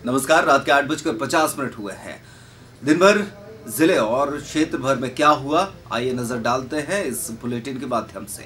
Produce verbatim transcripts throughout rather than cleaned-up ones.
नमस्कार। रात के आठ बजकर पचास मिनट हुए हैं। दिन भर जिले और क्षेत्र भर में क्या हुआ, आइए नजर डालते हैं इस बुलेटिन के माध्यम से।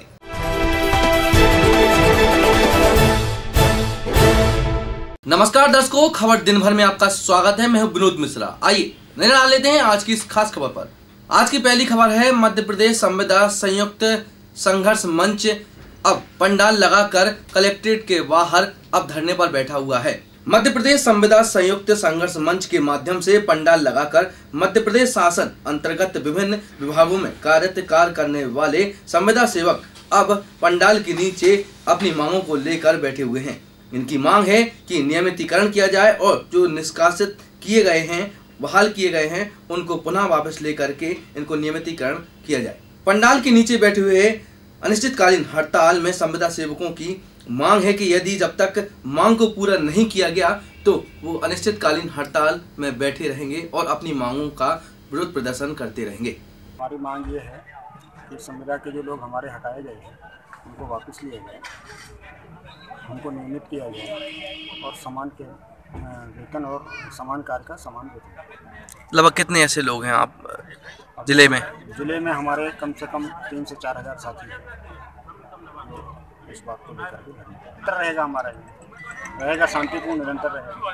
नमस्कार दर्शकों, खबर दिन भर में आपका स्वागत है। मैं हूं विनोद मिश्रा। आइए नजर डाल लेते हैं आज की इस खास खबर पर। आज की पहली खबर है मध्य प्रदेश संविदा संयुक्त संघर्ष मंच अब पंडाल लगाकर कलेक्ट्रेट के बाहर अब धरने पर बैठा हुआ है। मध्य प्रदेश संविदा संयुक्त संघर्ष मंच के माध्यम से पंडाल लगाकर मध्य प्रदेश शासन अंतर्गत विभिन्न विभागों में कार्यरत कार्य करने वाले संविदा सेवक अब पंडाल के नीचे अपनी मांगों को लेकर बैठे हुए हैं। इनकी मांग है कि नियमितीकरण किया जाए और जो निष्कासित किए गए हैं, बहाल किए गए हैं, उनको पुनः वापस लेकर के इनको नियमितीकरण किया जाए। पंडाल के नीचे बैठे हुए अनिश्चितकालीन हड़ताल में संविदा सेवकों की मांग है कि यदि जब तक मांग को पूरा नहीं किया गया तो वो अनिश्चितकालीन हड़ताल में बैठे रहेंगे और अपनी मांगों का विरोध प्रदर्शन करते रहेंगे। हमारी मांग ये है कि संविदा के जो लोग हमारे हटाए गए हैं उनको वापस लिया जाए, उनको नियमित किया जाए और समान के वेतन और समान कार्य का समान वेतन। लगभग कितने ऐसे लोग हैं आप जिले में? जिले में हमारे कम से कम तीन से चार हजार साथी हैं। इस बात को लेकर के निरंतर रहेगा, हमारा रहेगा शांतिपूर्ण, निरंतर रहेगा।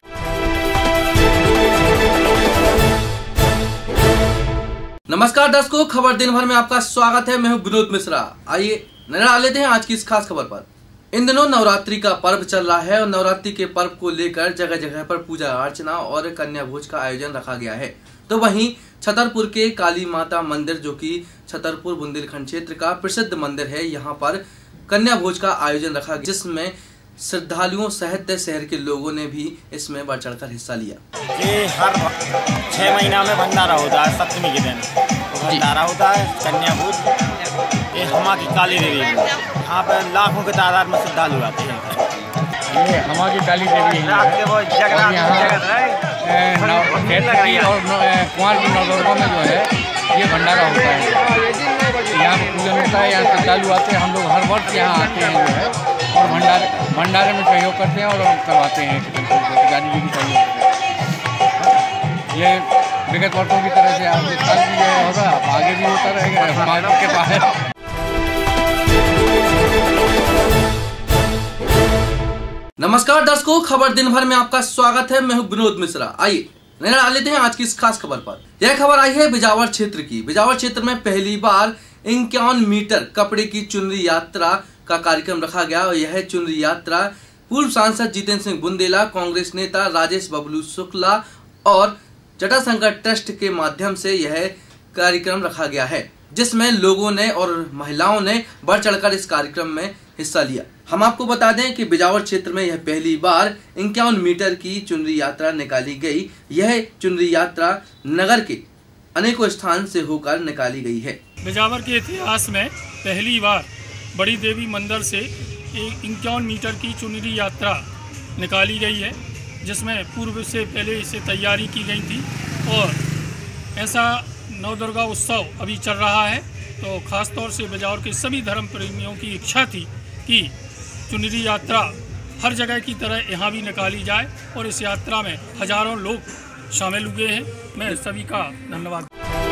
नमस्कार दर्शकों, खबर दिन भर में आपका स्वागत है। मैं हूं विनोद मिश्रा। आइए नजर डाल लेते हैं आज की इस खास खबर पर। इन दिनों नवरात्रि का पर्व चल रहा है और नवरात्रि के पर्व को लेकर जगह जगह पर पूजा अर्चना और कन्या भोज का आयोजन रखा गया है। तो वहीं छतरपुर के काली माता मंदिर, जो कि छतरपुर बुंदेलखंड क्षेत्र का प्रसिद्ध मंदिर है, यहाँ पर कन्या भोज का आयोजन रखा गया, जिसमें श्रद्धालुओं सहित शहर के लोगों ने भी इसमें बढ़ चढ़कर हिस्सा लिया। ये हर छह महीना में भंडारा होता है, सप्तमी के दिन भंडारा होता है कन्या भोज। ये हमा की काली देवी है, यहाँ पर लाखों की तादाद में श्रद्धालु आते हैं। ये हमा की काली देवी है और कुंवर की नवदुर्गा में जो है ये भंडारा होता है। यहाँ पर पूजन होता है, यहाँ श्रद्धालु आते हैं। हम लोग हर वर्ष यहाँ आते हैं जो है और भंडारे भंडारे में सहयोग करते हैं और करवाते हैं। गाड़ी जी की सहयोग ये विगत वर्षों की तरह से आज साल भी जो होगा, आगे भी होता रहेगा हमारे के पास। नमस्कार दर्शकों, खबर दिन भर में आपका स्वागत है। मैं हूं विनोद मिश्रा। आइए नजर डाल लेते हैं आज की इस खास खबर पर। यह खबर आई है बिजावर क्षेत्र की। बिजावर क्षेत्र में पहली बार इक्यावन मीटर कपड़े की चुनरी यात्रा का कार्यक्रम रखा गया और यह चुनरी यात्रा पूर्व सांसद जितेंद्र सिंह बुंदेला, कांग्रेस नेता राजेश बबलू शुक्ला और जटाशंकर ट्रस्ट के माध्यम से यह कार्यक्रम रखा गया है, जिसमें लोगों ने और महिलाओं ने बढ़ चढ़कर इस कार्यक्रम में हिस्सा लिया। हम आपको बता दें कि बिजावर क्षेत्र में यह पहली बार इक्यावन मीटर की चुनरी यात्रा निकाली गई। यह चुनरी यात्रा नगर के अनेकों स्थान से होकर निकाली गई है। बिजावर के इतिहास में पहली बार बड़ी देवी मंदिर से इक्यावन मीटर की चुनरी यात्रा निकाली गई है, जिसमें पूर्व से पहले इसे तैयारी की गई थी और ऐसा नवदुर्गा उत्सव अभी चल रहा है। तो ख़ास तौर से बिजावर के सभी धर्म प्रेमियों की इच्छा थी कि चुनरी यात्रा हर जगह की तरह यहाँ भी निकाली जाए और इस यात्रा में हजारों लोग शामिल हुए हैं। मैं सभी का धन्यवाद।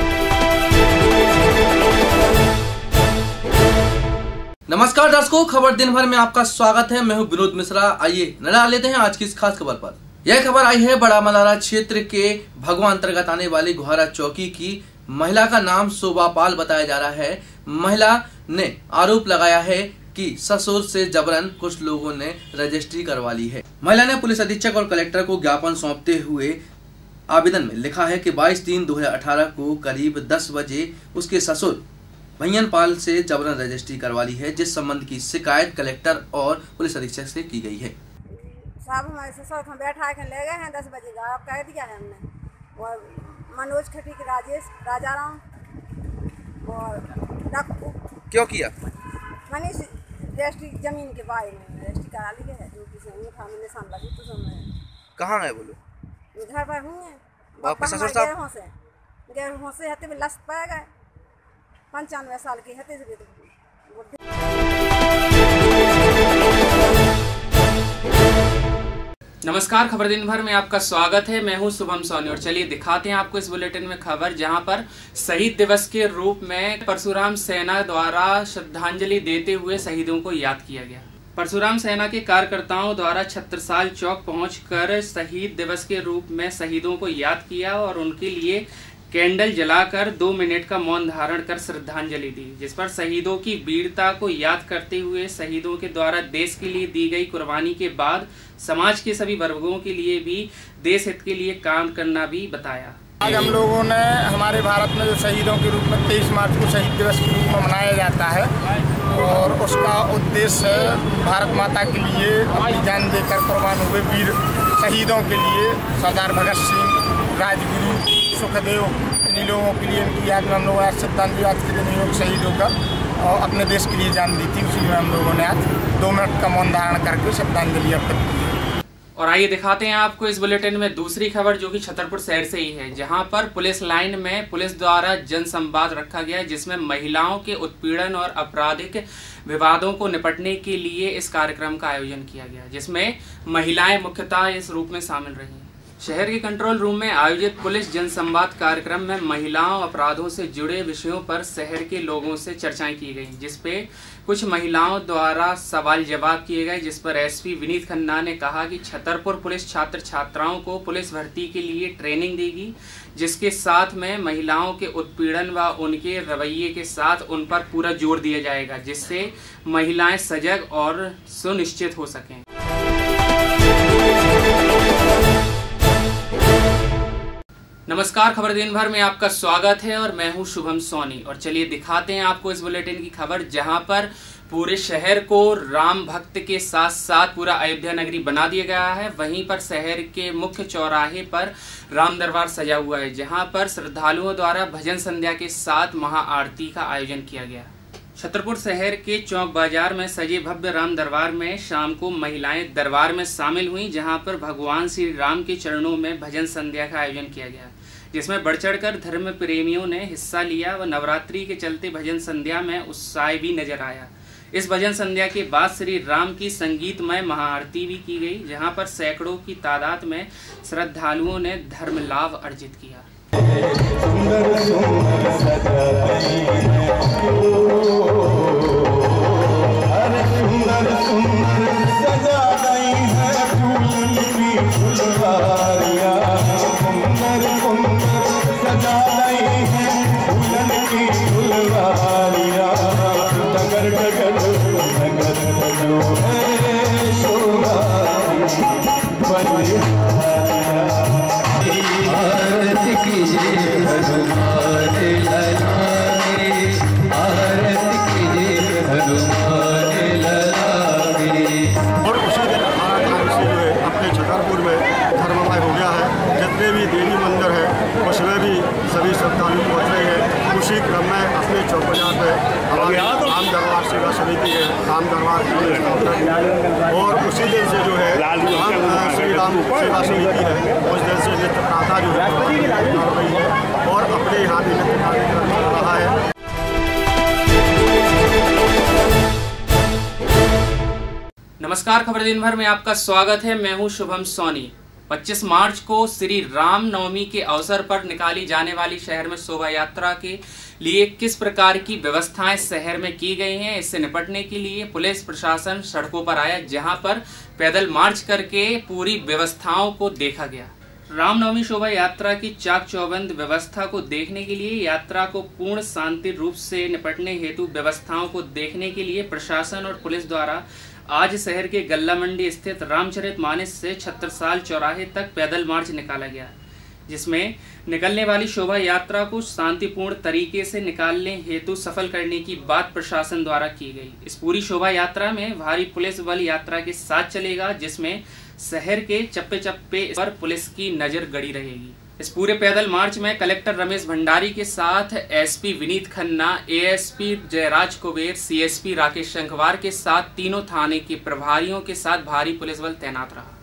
नमस्कार दर्शकों, खबर दिन भर में आपका स्वागत है। मैं हूं विनोद मिश्रा। आइए नजर लेते हैं आज की इस खास खबर पर। यह खबर आई है बड़ा मलारा क्षेत्र के भगवा अंतर्गत आने वाली गुहारा चौकी की। महिला का नाम शोभा पाल बताया जा रहा है। महिला ने आरोप लगाया है कि ससुर से जबरन कुछ लोगों ने रजिस्ट्री करवा ली है। महिला ने पुलिस अधीक्षक और कलेक्टर को ज्ञापन सौंपते हुए आवेदन में लिखा है कि बाईस तीन दो हजार अठारह को करीब दस बजे उसके ससुर भैयन पाल से जबरन रजिस्ट्री करवा ली है, जिस संबंध की शिकायत कलेक्टर और पुलिस अधीक्षक से की गई है। साहब हमारे ससुर को बैठा के ले गए हैं दस बजे का, अब कह दिया है हमने। और मनोज खटी के राजेश राजाराम और डक्कू क्यों किया? मनीष रजिस्ट्री जमीन के बारे में रजिस्ट्री करा ली है, जो किसी अंगूठा में निशान लगी तो समय कहाँ है बोलो? घर पर हुए आपके ससुर साहब गेहूँ से गेहूँ से हते में लस्त पाए गए, पंचानवे साल की हते से नमस्कार, खबर दिन भर में आपका स्वागत है। मैं हूं शुभम सोनी और चलिए दिखाते हैं आपको इस बुलेटिन में खबर, जहां पर शहीद दिवस के रूप में परशुराम सेना द्वारा श्रद्धांजलि देते हुए शहीदों को याद किया गया। परशुराम सेना के कार्यकर्ताओं द्वारा छत्रसाल चौक पहुंचकर शहीद दिवस के रूप में शहीदों को याद किया और उनके लिए कैंडल जलाकर दो मिनट का मौन धारण कर श्रद्धांजलि दी, जिस पर शहीदों की वीरता को याद करते हुए शहीदों के द्वारा देश के लिए दी गई कुर्बानी के बाद समाज के सभी वर्गों के लिए भी देश हित के लिए काम करना भी बताया। आज हम लोगों ने हमारे भारत में जो शहीदों के रूप में तेईस मार्च को शहीद दिवस के रूप में मनाया जाता है और उसका उद्देश्य भारत माता के लिए अपनी जान देकर कुर्बान हुए वीर शहीदों के लिए सरदार भगत सिंह, राजगुरु, सुखदेव, इन लोगों के लिए इनकी याद में हम लोग आज श्रद्धांजलि आज के दिन योग शहीदों का और अपने देश के लिए जान दी थी, उसी में हम लोगों ने आज दो मिनट का मौन धारण करके श्रद्धांजलि अर्पित की। और आइए दिखाते हैं आपको इस बुलेटिन में दूसरी खबर, जो कि छतरपुर शहर से ही है, जहां पर पुलिस लाइन में पुलिस द्वारा जन संवाद रखा गया, जिसमें महिलाओं के उत्पीड़न और आपराधिक विवादों को निपटने के लिए इस कार्यक्रम का आयोजन किया गया, जिसमें महिलाएं मुख्यतः इस रूप में शामिल रही। शहर के कंट्रोल रूम में आयोजित पुलिस जनसंवाद कार्यक्रम में महिलाओं अपराधों से जुड़े विषयों पर शहर के लोगों से चर्चाएं की गई, जिसपे कुछ महिलाओं द्वारा सवाल जवाब किए गए, जिस पर एसपी विनीत खन्ना ने कहा कि छतरपुर पुलिस छात्र छात्राओं को पुलिस भर्ती के लिए ट्रेनिंग देगी, जिसके साथ में महिलाओं के उत्पीड़न व उनके रवैये के साथ उन पर पूरा जोर दिया जाएगा, जिससे महिलाएं सजग और सुनिश्चित हो सकें। नमस्कार, खबर दिन भर में आपका स्वागत है और मैं हूं शुभम सोनी और चलिए दिखाते हैं आपको इस बुलेटिन की खबर, जहां पर पूरे शहर को राम भक्त के साथ साथ पूरा अयोध्या नगरी बना दिया गया है। वहीं पर शहर के मुख्य चौराहे पर राम दरबार सजा हुआ है, जहां पर श्रद्धालुओं द्वारा भजन संध्या के साथ महाआरती का आयोजन किया गया। छतरपुर शहर के चौक बाजार में सजे भव्य राम दरबार में शाम को महिलाएं दरबार में शामिल हुई, जहां पर भगवान श्री राम के चरणों में भजन संध्या का आयोजन किया गया, जिसमें बढ़ चढ़कर धर्म प्रेमियों ने हिस्सा लिया व नवरात्रि के चलते भजन संध्या में उत्साह भी नजर आया। इस भजन संध्या के बाद श्री राम की संगीतमय महाआरती भी की गई, जहां पर सैकड़ों की तादाद में श्रद्धालुओं ने धर्म लाभ अर्जित किया। सभी श्रद्धालु पहुँच रहे हैं। उसी क्रम में अपने चौक बाजार पे हमारे राम दरबार सेवा समिति है, राम दरबार की और उसी दिन से जो है हम श्री राम सेवा समिति है, उस दिन से नित्य प्रार्थना जो है कर रही है और अपने यहाँ भी नित्य कार्यक्रम चल रहा है। नमस्कार, खबर दिन भर में आपका स्वागत है। मैं हूँ शुभम सोनी। पच्चीस मार्च को श्री राम नवमी के अवसर पर निकाली जाने वाली शहर में शोभा यात्रा के लिए किस प्रकार की व्यवस्थाएं शहर में की गई हैं, इससे निपटने के लिए पुलिस प्रशासन सड़कों पर आया, जहां पर पैदल मार्च करके पूरी व्यवस्थाओं को देखा गया। रामनवमी शोभा यात्रा की चाक चौबंद व्यवस्था को देखने के लिए, यात्रा को पूर्ण शांति रूप से निपटने हेतु व्यवस्थाओं को देखने के लिए प्रशासन और पुलिस द्वारा आज शहर के गल्ला मंडी स्थित रामचरितमानस से छत्रसाल चौराहे तक पैदल मार्च निकाला गया, जिसमें निकलने वाली शोभा यात्रा को शांतिपूर्ण तरीके से निकालने हेतु सफल करने की बात प्रशासन द्वारा की गई। इस पूरी शोभा यात्रा में भारी पुलिस बल यात्रा के साथ चलेगा, जिसमें शहर के चप्पे चप्पे पर पुलिस की नजर गड़ी रहेगी। इस पूरे पैदल मार्च में कलेक्टर रमेश भंडारी के साथ SP Vineet Khanna, ASP Jairaj Kuber, CSP Rakesh Shankhwar के साथ तीनों थाने के प्रभारियों के साथ भारी पुलिस बल तैनात रहा।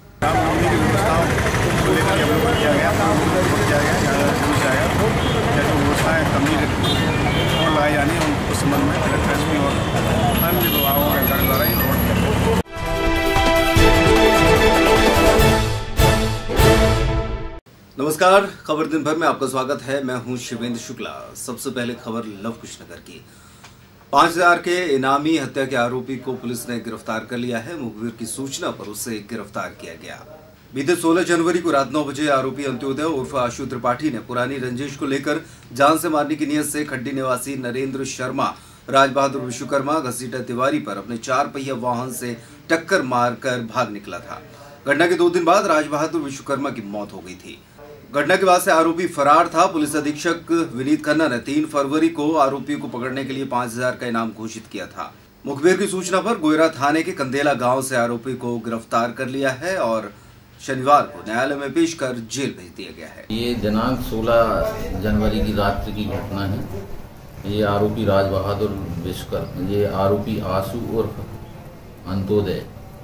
नमस्कार, खबर दिन भर में आपका स्वागत है। मैं हूं शिवेंद्र शुक्ला। सबसे पहले खबर लव कुशनगर की। पांच हजार के इनामी हत्या के आरोपी को पुलिस ने गिरफ्तार कर लिया है। मुखबिर की सूचना पर उसे गिरफ्तार किया गया। बीते सोलह जनवरी को रात नौ बजे आरोपी अंत्योदय उर्फ आशु त्रिपाठी ने पुरानी रंजिश को लेकर जान से मारने की नीयत से खड्डी निवासी नरेंद्र शर्मा, राज बहादुर विश्वकर्मा, घसीटा तिवारी पर अपने चार पहिया वाहन से टक्कर मारकर भाग निकला था। घटना के दो दिन बाद राज बहादुर विश्वकर्मा की मौत हो गई थी। घटना के बाद से आरोपी फरार था। पुलिस अधीक्षक विनीत खन्ना ने तीन फरवरी को आरोपियों को पकड़ने के लिए पांच हजार का इनाम घोषित किया था। मुखबिर की सूचना पर गोयरा थाने के कंदेला गांव से आरोपी को गिरफ्तार कर लिया है और शनिवार को न्यायालय में पेश कर जेल भेज दिया गया है। ये दिनांक सोलह जनवरी की रात्रि की घटना है। ये आरोपी राज बहादुर विश्वकर्मा, ये आरोपी आशु उर्फ अंत्योदय,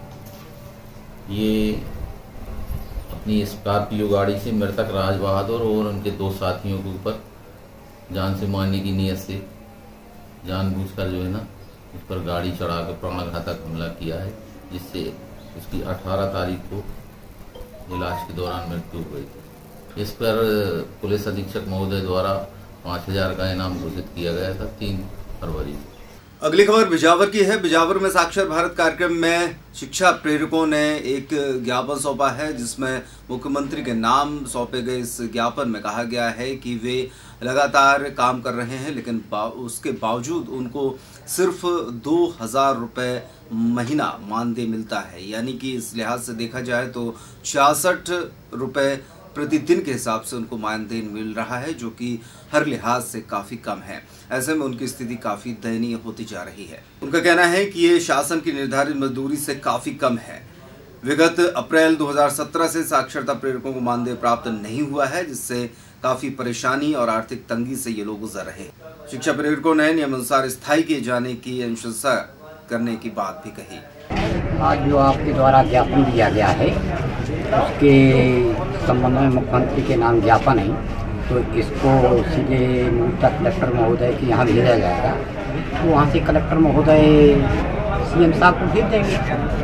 ये अपनी स्कॉर्पियो गाड़ी से मृतक राज बहादुर और उनके दो साथियों के ऊपर जान से मारने की नीयत से जानबूझकर जो है ना उस पर गाड़ी चढ़ा कर प्राणघातक हमला किया है, जिससे उसकी अठारह तारीख को इलाज के दौरान मृत्यु हुई थी। इस पर पुलिस अधीक्षक महोदय द्वारा पाँच हजार का इनाम घोषित किया गया था तीन फरवरी को। अगली खबर बिजावर की है। बिजावर में साक्षर भारत कार्यक्रम में शिक्षा प्रेरकों ने एक ज्ञापन सौंपा है, जिसमें मुख्यमंत्री के नाम सौंपे गए। इस ज्ञापन में कहा गया है कि वे लगातार काम कर रहे हैं, लेकिन बा, उसके बावजूद उनको सिर्फ दो हजार रुपये महीना मानदेय मिलता है। यानी कि इस लिहाज से देखा जाए तो छियासठ रुपये प्रतिदिन के हिसाब से उनको मानदेय मिल रहा है, जो कि हर लिहाज से काफी कम है। ऐसे में उनकी स्थिति काफी दयनीय होती जा रही है। उनका कहना है कि ये शासन की निर्धारित मजदूरी से काफी कम है। विगत अप्रैल दो हज़ार सत्रह से साक्षरता प्रेरकों को मानदेय प्राप्त नहीं हुआ है, जिससे काफी परेशानी और आर्थिक तंगी से ये लोग गुजर रहे हैं। शिक्षा प्रेरकों ने नियमानुसार स्थायी किए जाने की अनुशंसा करने की बात भी कही। आज जो आपके द्वारा ज्ञापन दिया गया है उसके संबंध में मुख्यमंत्री के नाम ज्ञापन है, तो इसको सीधे मूलतः कलेक्टर महोदय के यहाँ भेजा जाएगा। तो वहाँ से कलेक्टर महोदय सीएम साहब को भेज देंगे।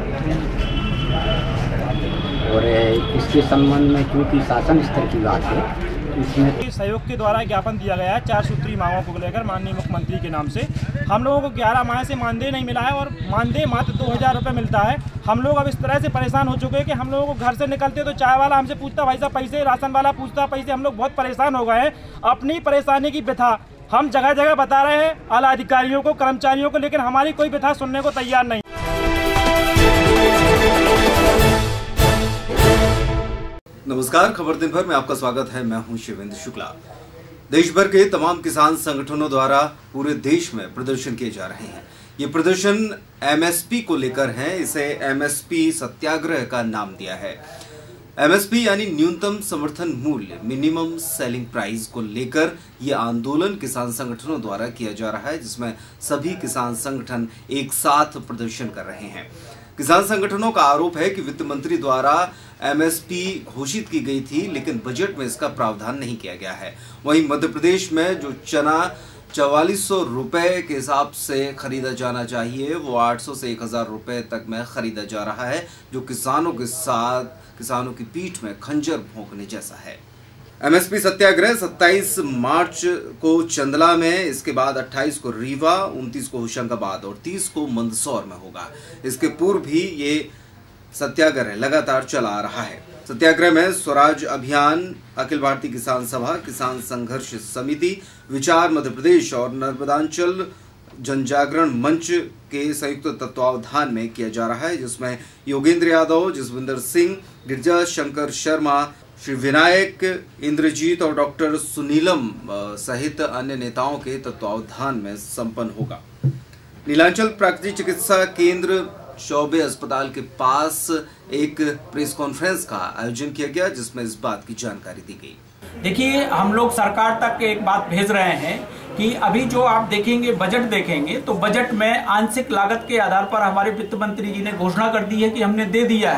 और इसके संबंध में क्योंकि शासन स्तर की बात है, इसमें सहयोग के द्वारा ज्ञापन दिया गया है चार सूत्री मांगों को लेकर माननीय मुख्यमंत्री के नाम से। हम लोगों को ग्यारह माह से मानदेय नहीं मिला है और मानदेय मात्र दो हज़ार रुपये मिलता है। हम लोग अब इस तरह से परेशान हो चुके हैं कि हम लोगों को घर से निकलते तो चाय वाला हमसे पूछता भाई साहब पैसे, राशन वाला पूछता पैसे। हम लोग बहुत परेशान हो गए हैं। अपनी परेशानी की व्यथा हम जगह जगह बता रहे हैं आला अधिकारियों को, कर्मचारियों को, लेकिन हमारी कोई व्यथा सुनने को तैयार नहीं। नमस्कार, खबर दिन भर में आपका स्वागत है। मैं हूं शिवेंद्र शुक्ला। देश भर के तमाम किसान संगठनों द्वारा पूरे देश में प्रदर्शन किए जा रहे हैं। ये प्रदर्शन एमएसपी को लेकर है। इसे एमएसपी सत्याग्रह का नाम दिया है। एमएसपी यानी न्यूनतम समर्थन मूल्य, मिनिमम सेलिंग प्राइस को लेकर यह आंदोलन किसान संगठनों द्वारा किया जा रहा है, जिसमें सभी किसान संगठन एक साथ प्रदर्शन कर रहे हैं। किसान संगठनों का आरोप है कि वित्त मंत्री द्वारा एमएसपी घोषित की गई थी, लेकिन बजट में इसका प्रावधान नहीं किया गया है। वहीं मध्य प्रदेश में जो चना चौवालीस सौ रुपए के हिसाब से खरीदा जाना चाहिए, वो आठ सौ से एक हजार रुपए तक में खरीदा जा रहा है, जो किसानों के साथ किसानों की पीठ में खंजर भोंकने जैसा है। एमएसपी सत्याग्रह सत्ताईस मार्च को चंदला में, इसके बाद अट्ठाईस को रीवा, उनतीस को होशंगाबाद और तीस को मंदसौर में होगा। इसके पूर्व भी ये सत्याग्रह लगातार चला आ रहा है। सत्याग्रह में स्वराज अभियान, अखिल भारतीय किसान सभा, किसान संघर्ष समिति, विचार मध्य प्रदेश और नर्मदांचल जनजागरण मंच के संयुक्त तत्वावधान में किया जा रहा है, जिसमें योगेंद्र यादव, जसविंदर सिंह, गिरजा शंकर शर्मा, श्री विनायक, इंद्रजीत और डॉक्टर सुनीलम सहित अन्य नेताओं के तत्वावधान में संपन्न होगा। नीलांचल प्राकृतिक चिकित्सा केंद्र चौबे अस्पताल के पास एक प्रेस कॉन्फ्रेंस का आयोजन किया गया, जिसमें इस बात की जानकारी दी गई। देखिए, हम लोग सरकार तक एक बात भेज रहे हैं कि अभी जो आप देखेंगे, बजट देखेंगे तो बजट में आंशिक लागत के आधार पर हमारे वित्त मंत्री जी ने घोषणा कर दी है कि हमने दे दिया है,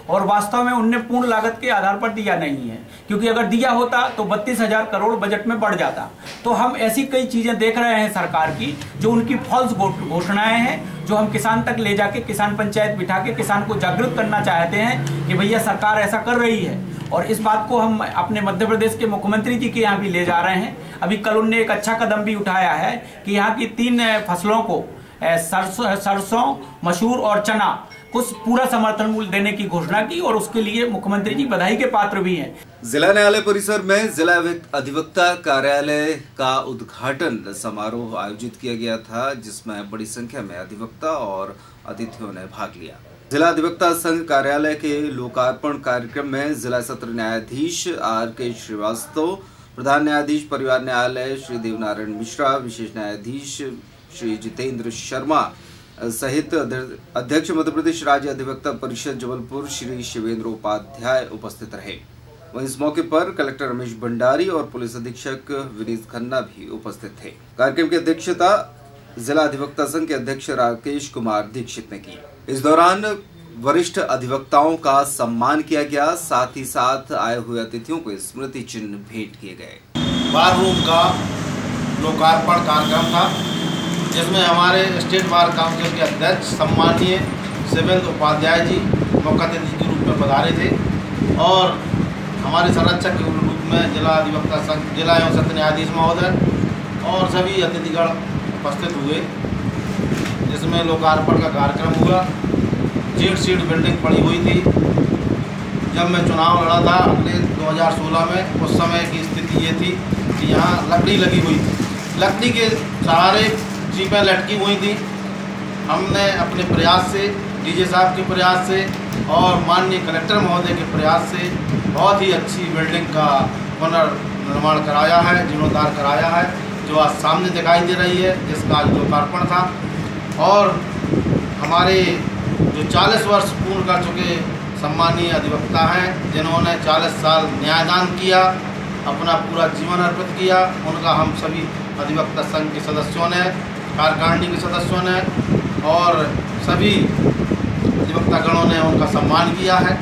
और वास्तव में उनने पूर्ण लागत के आधार पर दिया नहीं है, क्योंकि अगर दिया होता तो बत्तीस हजार करोड़ बजट में बढ़ जाता। तो हम ऐसी कई चीजें देख रहे हैं सरकार की जो उनकी फॉल्स घोषणाएं हैं, जो हम किसान तक ले जाके किसान पंचायत बिठा के किसान को जागरूक करना चाहते हैं कि भैया सरकार ऐसा कर रही है। और इस बात को हम अपने मध्य प्रदेश के मुख्यमंत्री जी के यहाँ भी ले जा रहे हैं। अभी कल उनने एक अच्छा कदम भी उठाया है कि यहाँ की तीन फसलों को सरसों सरसों मसूर और चना कुछ पूरा समर्थन मूल्य देने की घोषणा की, और उसके लिए मुख्यमंत्री जी बधाई के पात्र भी हैं। जिला न्यायालय परिसर में जिला अधिवक्ता कार्यालय का उद्घाटन समारोह आयोजित किया गया था, जिसमें बड़ी संख्या में अधिवक्ता और अतिथियों ने भाग लिया। जिला अधिवक्ता संघ कार्यालय के लोकार्पण कार्यक्रम में जिला सत्र न्यायाधीश आर के श्रीवास्तव, प्रधान न्यायाधीश परिवार न्यायालय श्री देवनारायण मिश्रा, विशेष न्यायाधीश श्री जितेंद्र शर्मा सहित अध्यक्ष मध्य प्रदेश राज्य अधिवक्ता परिषद जबलपुर श्री शिवेंद्र उपाध्याय उपस्थित रहे। वहीं इस मौके पर कलेक्टर रमेश भंडारी और पुलिस अधीक्षक विनीत खन्ना भी उपस्थित थे। कार्यक्रम की अध्यक्षता जिला अधिवक्ता संघ के अध्यक्ष राकेश कुमार दीक्षित ने की। इस दौरान वरिष्ठ अधिवक्ताओं का सम्मान किया गया, साथ ही साथ आए हुए अतिथियों को स्मृति चिन्ह भेंट किए गए। बार रूम का लोकार्पण कार्यक्रम था, जिसमें हमारे स्टेट बार काउंसिल के अध्यक्ष सम्मानीय शिवेंद्र उपाध्याय जी मुख्य अतिथि के रूप में पधारे थे, और हमारे संरक्षक के रूप में जिला अधिवक्ता संघ, जिला एवं सत्र न्यायाधीश महोदय और सभी अतिथिगण उपस्थित हुए, जिसमें लोकार्पण का कार्यक्रम हुआ। जेट सीट बिल्डिंग पड़ी हुई थी। जब मैं चुनाव लड़ा था अगले दो हज़ार सोलह में, उस समय की स्थिति ये थी कि यहाँ लकड़ी लगी हुई थी, लकड़ी के सहारे जीपें लटकी हुई थी। हमने अपने प्रयास से, डीजे साहब के प्रयास से और माननीय कलेक्टर महोदय के प्रयास से बहुत ही अच्छी बिल्डिंग का पुनर्निर्माण कराया है, जीर्णोद्धार कराया है, जो आज सामने दिखाई दे रही है, जिसका आज लोकार्पण था। और हमारे जो चालीस वर्ष पूर्ण कर चुके सम्मानीय अधिवक्ता हैं, जिन्होंने चालीस साल न्यायदान किया, अपना पूरा जीवन अर्पित किया, उनका हम सभी अधिवक्ता संघ के सदस्यों ने, कार्यकारिणी के सदस्यों ने और सभी अधिवक्ता गणों ने उनका सम्मान किया है।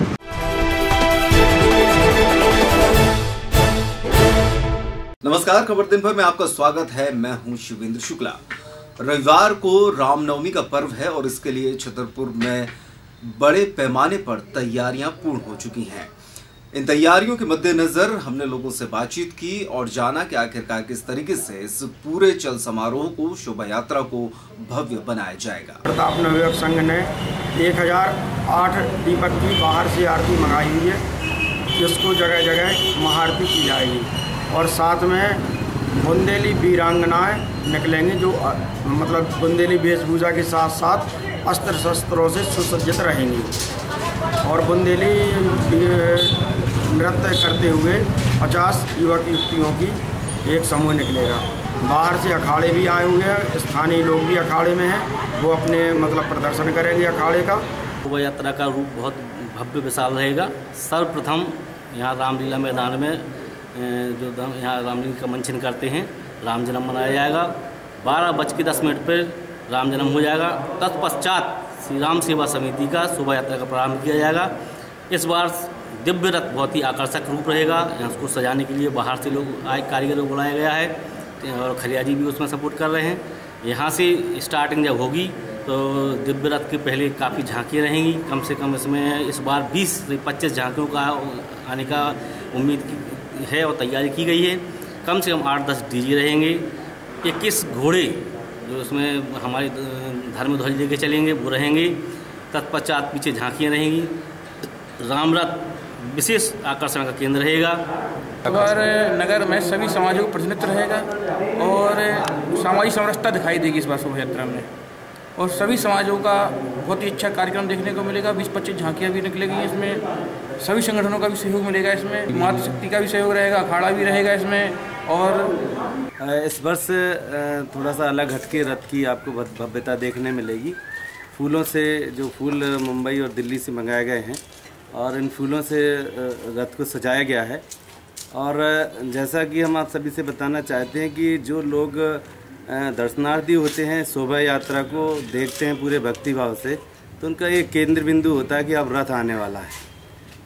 नमस्कार, खबर दिन भर में आपका स्वागत है। मैं हूं शिवेंद्र शुक्ला। रविवार को रामनवमी का पर्व है और इसके लिए छतरपुर में बड़े पैमाने पर तैयारियां पूर्ण हो चुकी हैं। इन तैयारियों के मद्देनजर हमने लोगों से बातचीत की और जाना कि आखिरकार किस तरीके से इस पूरे चल समारोह को, शोभा यात्रा को भव्य बनाया जाएगा। प्रताप नवयुवक संघ ने एक हजार आठ दीपक की बाहर से आरती मंगाई हुई है, जिसको जगह जगह महाआरती की जाएगी, और साथ में बुंदेली वीरांगनाएं निकलेंगी, जो मतलब बुंदेली वेशभूषा के साथ साथ अस्त्र शस्त्रों से सुसज्जित रहेंगी, और बुंदेली नृत्य करते हुए पचास युवक युवतियों की एक समूह निकलेगा। बाहर से अखाड़े भी आए हुए हैं, स्थानीय लोग भी अखाड़े में हैं, वो अपने मतलब प्रदर्शन करेंगे अखाड़े का। शोभा यात्रा का रूप बहुत भव्य विशाल रहेगा। सर्वप्रथम यहाँ रामलीला मैदान में जो यहाँ रामलीला का मंचन करते हैं, राम जन्म मनाया जाएगा। बारह बज के दस मिनट पर राम जन्म हो जाएगा। तत्पश्चात श्री राम सेवा समिति का शोभा यात्रा का प्रारंभ किया जाएगा। इस बार दिव्य रथ बहुत ही आकर्षक रूप रहेगा। यहाँ उसको सजाने के लिए बाहर से लोग आए, कारीगरों को बुलाया गया है, और खलिया जी भी उसमें सपोर्ट कर रहे हैं। यहाँ से स्टार्टिंग जब होगी तो दिव्य रथ के पहले काफ़ी झांकियाँ रहेंगी। कम से कम इसमें इस बार बीस से पच्चीस झांकियों का आने का उम्मीद है और तैयारी की गई है। कम से कम आठ दस डीजे रहेंगे, इक्कीस घोड़े जो उसमें हमारे धर्म ध्वज लेके चलेंगे वो रहेंगे। तत्पश्चात पीछे झांकियाँ रहेंगी। रामरथ विशेष आकर्षण का केंद्र रहेगा। और नगर में सभी समाजों का प्रतिनिधित्व रहेगा और सामाजिक समरसता दिखाई देगी इस बार शोभा यात्रा में, और सभी समाजों का बहुत ही अच्छा कार्यक्रम देखने को मिलेगा। बीस पच्चीस झांकियाँ भी निकलेगी इसमें, सभी संगठनों का भी सहयोग मिलेगा इसमें, मातृशक्ति का भी सहयोग रहेगा, अखाड़ा भी रहेगा इसमें। और इस वर्ष थोड़ा सा अलग हटके रथ की आपको भव्यता देखने मिलेगी। फूलों से, जो फूल मुंबई और दिल्ली से मंगाए गए हैं, और इन फूलों से रथ को सजाया गया है। और जैसा कि हम आप सभी से बताना चाहते हैं कि जो लोग दर्शनार्थी होते हैं, शोभा यात्रा को देखते हैं पूरे भक्तिभाव से, तो उनका एक केंद्र बिंदु होता है कि अब रथ आने वाला है।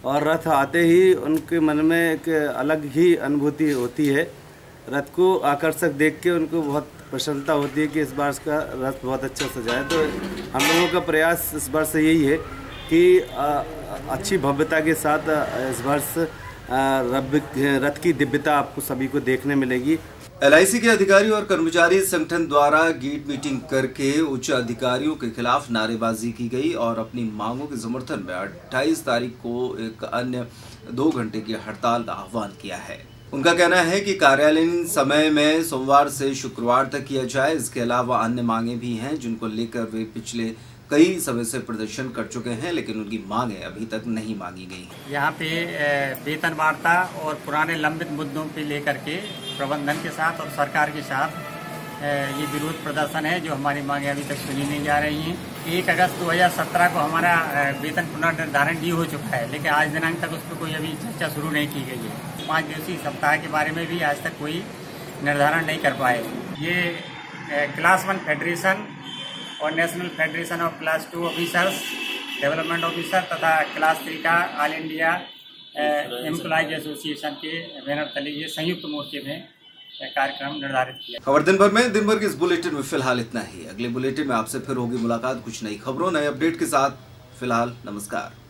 और रथ आते ही उनके मन में एक अलग ही अनुभूति होती है। रथ को आकर्षक देख के उनको बहुत प्रसन्नता होती है कि इस बार का रथ बहुत अच्छा सजा है। तो हम लोगों का प्रयास इस बार से यही है कि अच्छी भव्यता के साथ इस वर्ष रथ की दिव्यता आपको सभी को देखने मिलेगी। एल आई सी के अधिकारी और कर्मचारी संगठन द्वारा गेट मीटिंग करके उच्च अधिकारियों के खिलाफ नारेबाजी की गई और अपनी मांगों के समर्थन में अट्ठाईस तारीख को एक अन्य दो घंटे की हड़ताल का आह्वान किया है। उनका कहना है कि कार्यालयीन समय में सोमवार से शुक्रवार तक किया जाए। इसके अलावा अन्य मांगे भी हैं जिनको लेकर वे पिछले कई समय से प्रदर्शन कर चुके हैं, लेकिन उनकी मांगे अभी तक नहीं मांगी गई। यहाँ पे वेतन वार्ता और पुराने लंबित मुद्दों पे लेकर के प्रबंधन के साथ और सरकार के साथ ये विरोध प्रदर्शन है जो हमारी मांगे अभी तक सुनी नहीं जा रही हैं। एक अगस्त दो हज़ार सत्रह को हमारा वेतन पुनर्निर्धारण भी हो चुका है, लेकिन आज दिनांक तक उस पर कोई अभी चर्चा शुरू नहीं की गई है। पाँच दिवसीय सप्ताह के बारे में भी आज तक कोई निर्धारण नहीं कर पाए। ये क्लास वन फेडरेशन और national federation of class two officers development officer तथा क्लास थ्री का ऑल इंडिया एम्प्लॉयज एसोसिएशन के बैनर तले ये संयुक्त मोर्चे में कार्यक्रम निर्धारित किया। खबर दिन भर में दिन भर के इस बुलेटिन में फिलहाल इतना ही। अगले बुलेटिन में आपसे फिर होगी मुलाकात कुछ नई खबरों नए अपडेट के साथ। फिलहाल नमस्कार।